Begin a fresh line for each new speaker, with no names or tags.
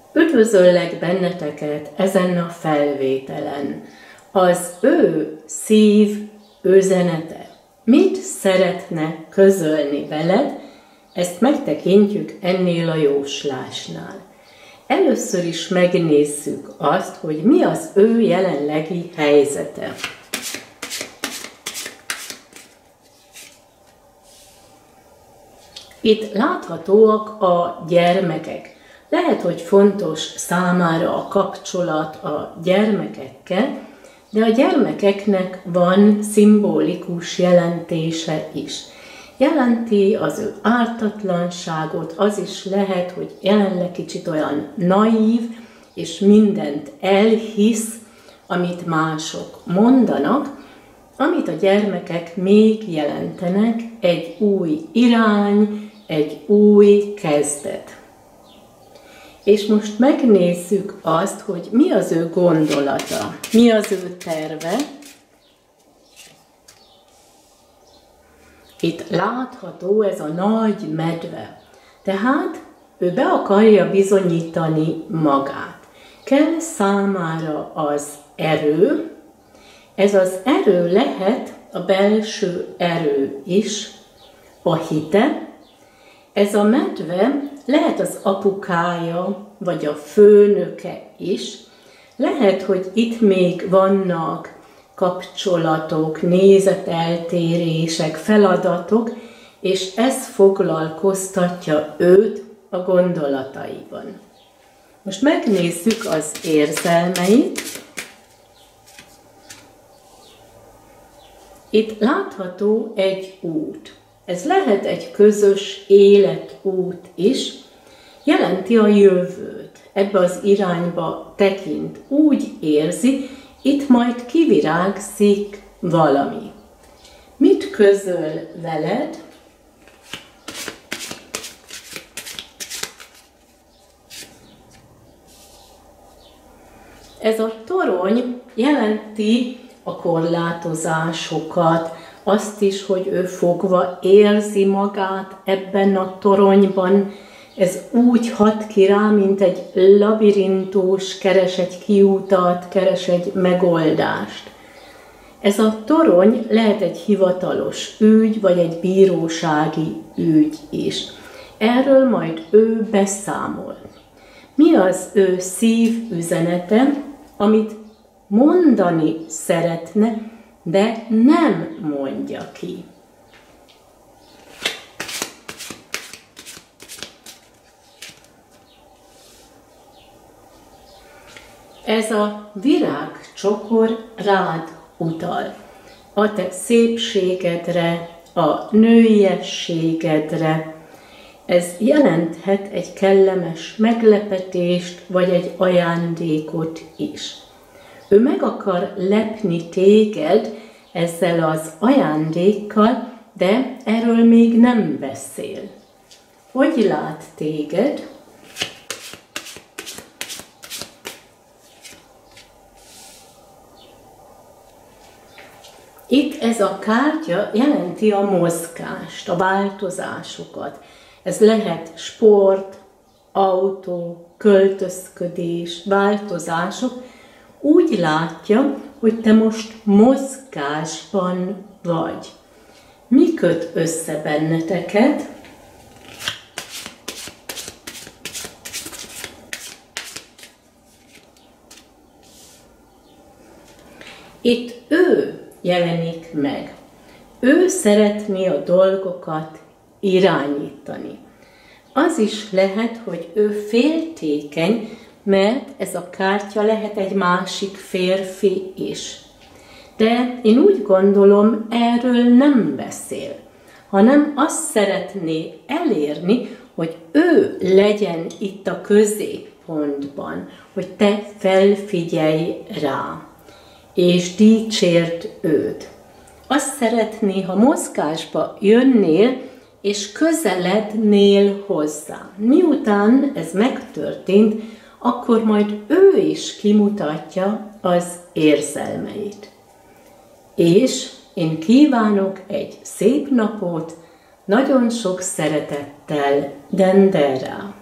Üdvözöllek benneteket ezen a felvételen. Az ő szív üzenete. Mit szeretne közölni veled? Ezt megtekintjük ennél a jóslásnál. Először is megnézzük azt, hogy mi az ő jelenlegi helyzete. Itt láthatóak a gyermekek. Lehet, hogy fontos számára a kapcsolat a gyermekekkel, de a gyermekeknek van szimbolikus jelentése is. Jelenti az ő ártatlanságot, az is lehet, hogy jelenleg kicsit olyan naív, és mindent elhisz, amit mások mondanak, amit a gyermekek még jelentenek, egy új irány, egy új kezdet. És most megnézzük azt, hogy mi az ő gondolata, mi az ő terve. Itt látható ez a nagy medve. Tehát ő be akarja bizonyítani magát. Kell számára az erő. Ez az erő lehet a belső erő is, a hite. Ez a medve lehet az apukája, vagy a főnöke is. Lehet, hogy itt még vannak kapcsolatok, nézeteltérések, feladatok, és ez foglalkoztatja őt a gondolataiban. Most megnézzük az érzelmeit. Itt látható egy út. Ez lehet egy közös életút is, jelenti a jövőt, ebbe az irányba tekint, úgy érzi, itt majd kivirágzik valami. Mit közöl veled? Ez a torony jelenti a korlátozásokat, azt is, hogy ő fogva érzi magát ebben a toronyban. Ez úgy hat ki rá, mint egy labirintus, keres egy kiutat, keres egy megoldást. Ez a torony lehet egy hivatalos ügy, vagy egy bírósági ügy is. Erről majd ő beszámol. Mi az ő szívüzenete, amit mondani szeretne, de nem mondja ki. Ez a virágcsokor rád utal. A te szépségedre, a nőiességedre. Ez jelenthet egy kellemes meglepetést, vagy egy ajándékot is. Ő meg akar lepni téged ezzel az ajándékkal, de erről még nem beszél. Hogy lát téged? Itt ez a kártya jelenti a mozgást, a változásokat. Ez lehet sport, autó, költözködés, változások. Úgy látja, hogy te most mozgásban vagy. Mi köt össze benneteket? Itt ő jelenik meg. Ő szeretné a dolgokat irányítani. Az is lehet, hogy ő féltékeny, mert ez a kártya lehet egy másik férfi is. De én úgy gondolom, erről nem beszél, hanem azt szeretné elérni, hogy ő legyen itt a középpontban, hogy te felfigyelj rá, és dicsérd őt. Azt szeretné, ha mozgásba jönnél, és közelednél hozzá. Miután ez megtörtént, akkor majd ő is kimutatja az érzelmeit. És én kívánok egy szép napot, nagyon sok szeretettel, Dendera.